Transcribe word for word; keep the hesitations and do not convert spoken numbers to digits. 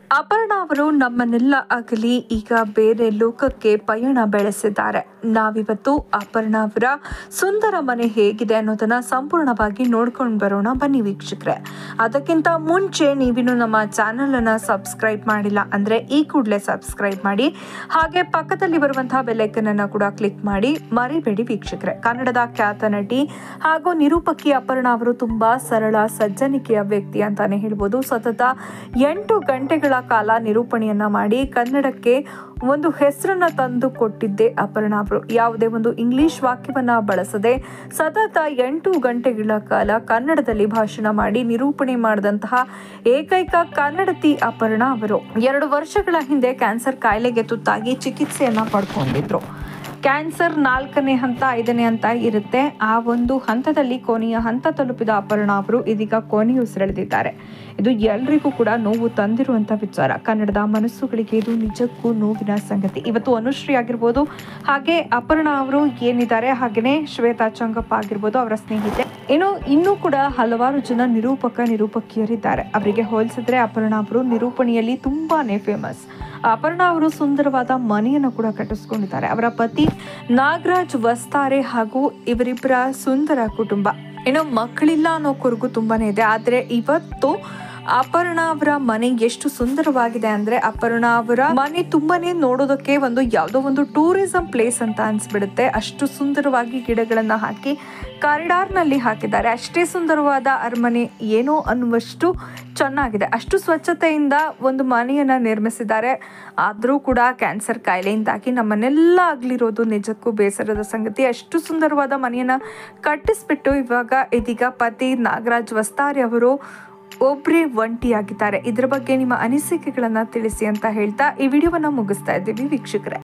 ಅಪರ್ಣಾ ಅವರು ನಮ್ಮನ್ನೆಲ್ಲ ಆಗಲಿ ಈಗ ಬೇರೆ ಲೋಕಕ್ಕೆ ಪಯಣ ಬೆಳೆಸಿದ್ದಾರೆ. ನಾವಿವತ್ತು ಅಪರ್ಣಾ ಅವರ ಸುಂದರ ಮನೆ ಹೇಗಿದೆ ಅನ್ನೋದನ್ನ ಸಂಪೂರ್ಣವಾಗಿ ನೋಡ್ಕೊಂಡು ಬರೋಣ ಬನ್ನಿ ವೀಕ್ಷಕರೇ. ಅದಕ್ಕಿಂತ ಮುಂಚೆ ನೀವಿನ್ನು ನಮ್ಮ ಚಾನೆಲ್ ಅನ್ನ ಸಬ್ಸ್ಕ್ರೈಬ್ ಮಾಡಿಲ್ಲ ಅಂದ್ರೆ ಈ ಕೂಡಲೇ ಸಬ್ಸ್ಕ್ರೈಬ್ ಮಾಡಿ, ಹಾಗೆ ಪಕ್ಕದಲ್ಲಿ ಬರುವಂತಹ ಬೆಲ್ ಐಕನ್ ಅನ್ನ ಕೂಡ ಕ್ಲಿಕ್ ಮಾಡಿ ಮರಿಬೇಡಿ ವೀಕ್ಷಕರೇ. ಕನ್ನಡದ ಖ್ಯಾತ ನಟಿ ಹಾಗೂ ನಿರೂಪಕಿ ಅಪರ್ಣಾ ಅವರು ತುಂಬಾ ಸರಳ ಸಜ್ಜನಿಕೆಯ ವ್ಯಕ್ತಿ ಅಂತಾನೆ ಹೇಳ್ಬೋದು. ಸತತ ಎಂಟು ಗಂಟೆಗಳ ಕಾಲ ನಿರೂಪಣೆಯನ್ನ ಮಾಡಿ ಕನ್ನಡಕ್ಕೆ ಒಂದು ಹೆಸರನ್ನ ತಂದು ಕೊಟ್ಟಿದ್ದೆ ಅಪರ್ಣಾ ಅವರು. ಯಾವುದೇ ಒಂದು ಇಂಗ್ಲಿಷ್ ವಾಕ್ಯವನ್ನ ಬಳಸದೆ ಸತತ ಎಂಟು ಗಂಟೆಗಳ ಕಾಲ ಕನ್ನಡದಲ್ಲಿ ಭಾಷಣ ಮಾಡಿ ನಿರೂಪಣೆ ಮಾಡಿದಂತಹ ಏಕೈಕ ಕನ್ನಡತಿ ಅಪರ್ಣಾ ಅವರು. ಎರಡು ವರ್ಷಗಳ ಹಿಂದೆ ಕ್ಯಾನ್ಸರ್ ಕಾಯಿಲೆಗೆ ತುತ್ತಾಗಿ ಚಿಕಿತ್ಸೆಯನ್ನ ಪಡ್ಕೊಂಡಿದ್ರು. ಕ್ಯಾನ್ಸರ್ ನಾಲ್ಕನೇ ಹಂತ ಐದನೇ ಹಂತ ಇರುತ್ತೆ. ಆ ಒಂದು ಹಂತದಲ್ಲಿ ಕೊನೆಯ ಹಂತ ತಲುಪಿದ ಅಪರ್ಣಾ ಅವರು ಇದೀಗ ಕೊನೆಯುಸಿರೆಳೆದಿದ್ದಾರೆ. ಇದು ಎಲ್ರಿಗೂ ಕೂಡ ನೋವು ತಂದಿರುವಂತ ವಿಚಾರ. ಕನ್ನಡದ ಮನಸ್ಸುಗಳಿಗೆ ಇದು ನಿಜಕ್ಕೂ ನೋವಿನ ಸಂಗತಿ. ಇವತ್ತು ಅನುಶ್ರೀ ಆಗಿರ್ಬೋದು, ಹಾಗೆ ಅಪರ್ಣಾ ಅವರು ಏನಿದ್ದಾರೆ, ಹಾಗೇನೆ ಶ್ವೇತಾ ಚಂಗಪ್ಪ ಆಗಿರ್ಬೋದು ಅವರ ಸ್ನೇಹಿತೆ, ಇನ್ನು ಇನ್ನೂ ಕೂಡ ಹಲವಾರು ಜನ ನಿರೂಪಕ ನಿರೂಪಕಿಯರಿದ್ದಾರೆ. ಅವರಿಗೆ ಹೋಲಿಸಿದ್ರೆ ಅಪರ್ಣಾ ಅವರು ನಿರೂಪಣೆಯಲ್ಲಿ ತುಂಬಾನೇ ಫೇಮಸ್. ಅಪರ್ಣಾ ಅವರು ಸುಂದರವಾದ ಮನೆಯನ್ನು ಕೂಡ ಕಟ್ಟಿಸ್ಕೊಂಡಿದ್ದಾರೆ. ಅವರ ಪತಿ ನಾಗರಾಜ್ ವಸ್ತಾರೆ ಹಾಗೂ ಇವರಿಬ್ಬರ ಸುಂದರ ಕುಟುಂಬ. ಇನ್ನು ಮಕ್ಕಳಿಲ್ಲ ಅನ್ನೋ ಕೊರಗು ತುಂಬಾನೇ ಇದೆ. ಆದ್ರೆ ಇವತ್ತು ಅಪರ್ಣಾ ಅವರ ಮನೆ ಎಷ್ಟು ಸುಂದರವಾಗಿದೆ ಅಂದ್ರೆ ಅಪರ್ಣಾ ಅವರ ಮನೆ ತುಂಬಾನೇ ನೋಡೋದಕ್ಕೆ ಒಂದು ಯಾವುದೋ ಒಂದು ಟೂರಿಸಂ ಪ್ಲೇಸ್ ಅಂತ ಅನ್ಸ್ಬಿಡುತ್ತೆ. ಅಷ್ಟು ಸುಂದರವಾಗಿ ಗಿಡಗಳನ್ನ ಹಾಕಿ ಕಾರಿಡಾರ್ ನಲ್ಲಿ ಹಾಕಿದ್ದಾರೆ. ಅಷ್ಟೇ ಸುಂದರವಾದ ಅರಮನೆ ಏನೋ ಅನ್ನುವಷ್ಟು ಚೆನ್ನಾಗಿದೆ. ಅಷ್ಟು ಸ್ವಚ್ಛತೆಯಿಂದ ಒಂದು ಮನೆಯನ್ನ ನಿರ್ಮಿಸಿದ್ದಾರೆ. ಆದ್ರೂ ಕೂಡ ಕ್ಯಾನ್ಸರ್ ಕಾಯಿಲೆಯಿಂದಾಗಿ ನಮ್ಮನ್ನೆಲ್ಲ ಆಗ್ಲಿರೋದು ನಿಜಕ್ಕೂ ಬೇಸರದ ಸಂಗತಿ. ಅಷ್ಟು ಸುಂದರವಾದ ಮನೆಯನ್ನ ಕಟ್ಟಿಸ್ಬಿಟ್ಟು ಇವಾಗ ಇದೀಗ ಪತಿ ನಾಗರಾಜ್ ವಸ್ತಾರೆ ಅವರು ಒಬ್ಬರೇ ಒಂಟಿಯಾಗಿದ್ದಾರೆ. ಇದರ ಬಗ್ಗೆ ನಿಮ್ಮ ಅನಿಸಿಕೆಗಳನ್ನ ತಿಳಿಸಿ ಅಂತ ಹೇಳ್ತಾ ಈ ವಿಡಿಯೋವನ್ನ ಮುಗಿಸ್ತಾ ಇದ್ದೀವಿ ವೀಕ್ಷಕರೇ.